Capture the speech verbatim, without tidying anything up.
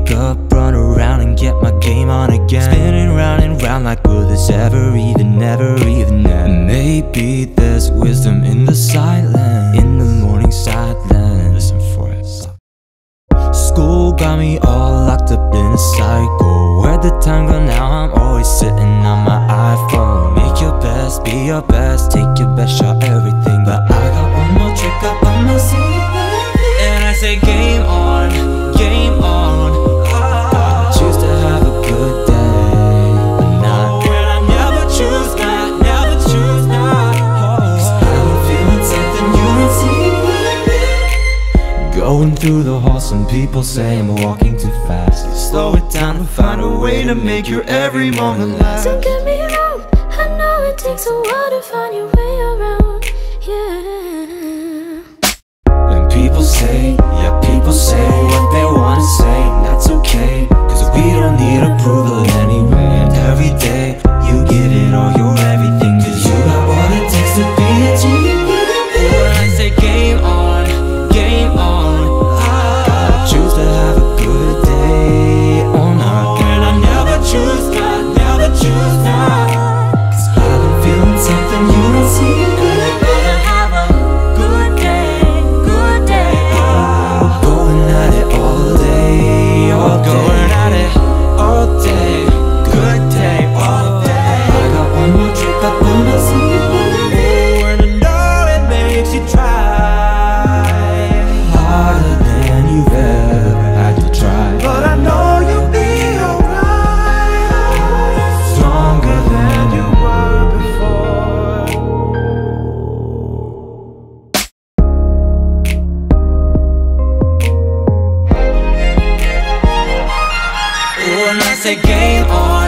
wake up, run around and get my game on again. Spinning round and round like will this ever even, never even end. Maybe there's wisdom in the silence, in the morning silence. Listen for it. School got me all locked up in a cycle. Where'd the time go now? I'm always sitting on my iPhone. Make your best, be your best, take your best shot, everything. But I got one more trick up on my sleeve, and I say game on, game on. I choose to have a good day, but not. And I never choose not, never choose not. Cause I've been feeling something you don't see. Going through the halls, some people say I'm walking too fast. You slow it down and find a way to make your every moment last. Don't get me wrong, I know it takes a while to find your way around, yeah. When people say, yeah, people say what they wanna say, and that's okay, cause we don't need approval anyway. And every day, you give it all, you're everything, cause you got what it takes to be a G. When I say game on, game on, I choose to have a good day or not. And I never choose not, never choose not. Cause I've been feeling something you don't see. And I better have a good day, good day. We're going at it all day, all day. Going at it all day, good day, all day. I got one more trick up on my sleeve, and I know it makes you try harder than you've ever had to try. But I know you'll be alright, stronger than you were before. When I say game on,